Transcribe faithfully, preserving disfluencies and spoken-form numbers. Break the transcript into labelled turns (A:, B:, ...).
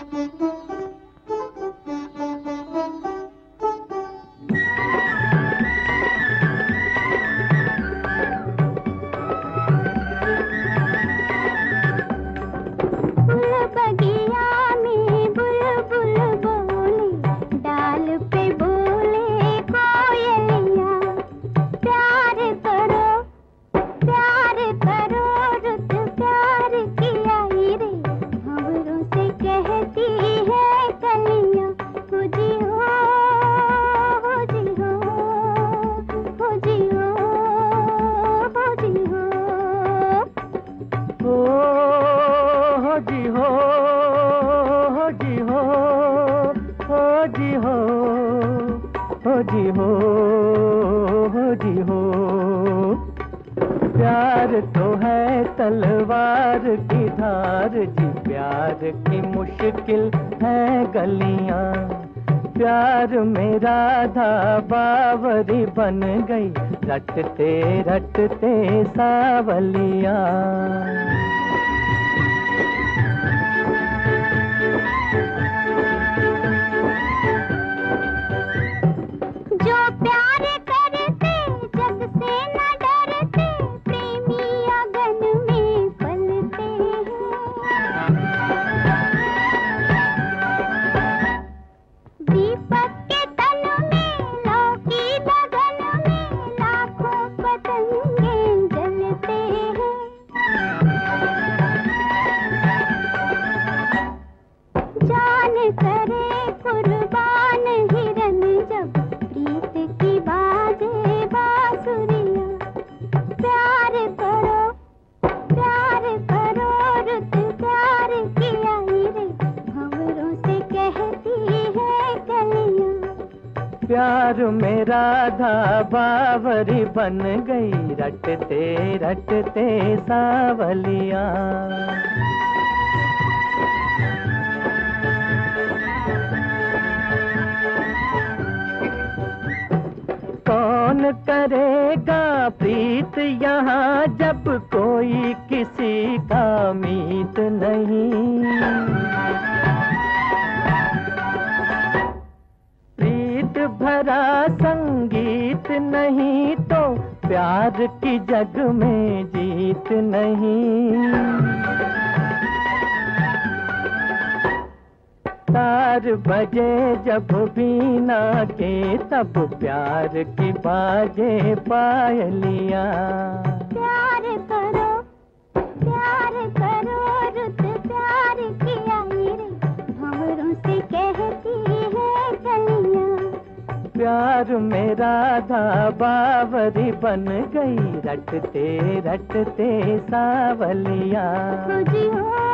A: जी हो, हो जी हो। प्यार तो है तलवार की धार जी, प्यार की मुश्किल है गलियां। प्यार मेरा था बावरी बन गई, रटते रटते सावलियां। प्यार मेरा था बावरी बन गई, रटते रटते सावलियां। कौन करेगा प्रीत यहाँ जब कोई किसी का मीत नहीं। भरा संगीत नहीं तो प्यार की जग में जीत नहीं। तार बजे जब बीना के तब प्यार की बाजे पायलियां।
B: प्यार करो प्यार करो रुत प्यार किया मेरे, भंवरों से कहती है गलियां।
A: प्यार मेरा था बावरी बन गई, रटते रटते सावलियां।
B: हो जी हो।